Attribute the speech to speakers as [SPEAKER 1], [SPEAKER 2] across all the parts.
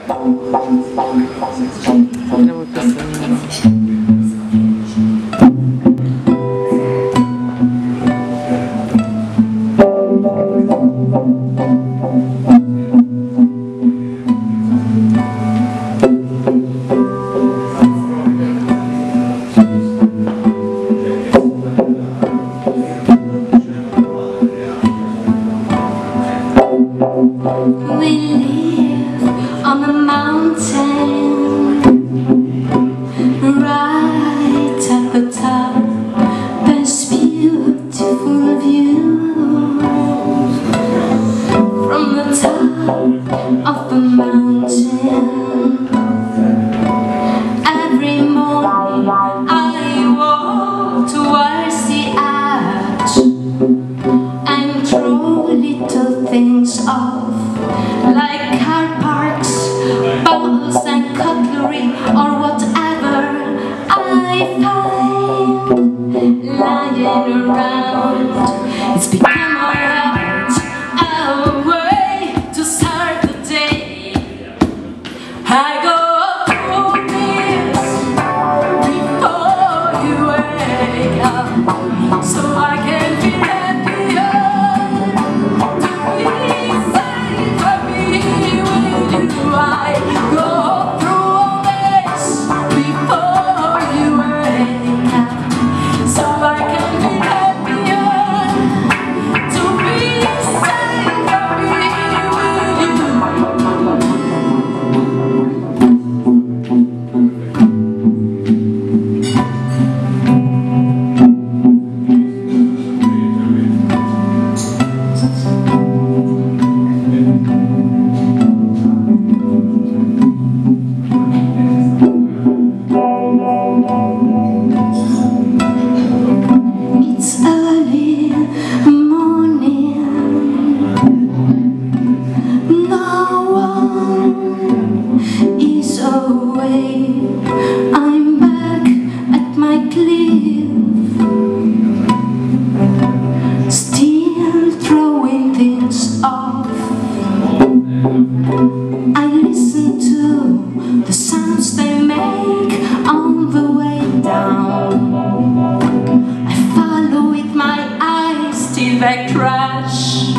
[SPEAKER 1] Прямо писано.
[SPEAKER 2] We live on a mountain, right at the top. There's beautiful view from the top of the mountain. Every morning I walk towards the edge and throw little things off, like car parks, bottles and cutlery, or whatever I find lying around. It's become a way to start the day. I go through this before you wake up, so I can feel happier. It's early morning, no one is awake. I'm back at my cliff, still throwing things off. I listen to the sounds they make on the way down. I follow with my eyes till they crash.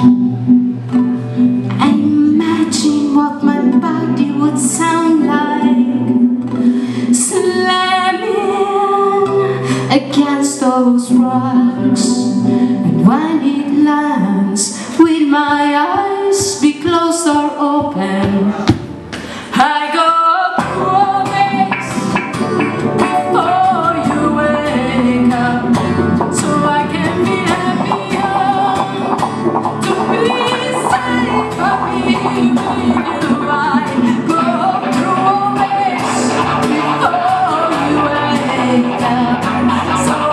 [SPEAKER 2] I imagine what my body would sound like, slamming against those rocks. And when it lands, with my eyes be closed or open, I go through this before you wake up, so I can be happier, to be safe, happy with you. I go through this before you wake up, so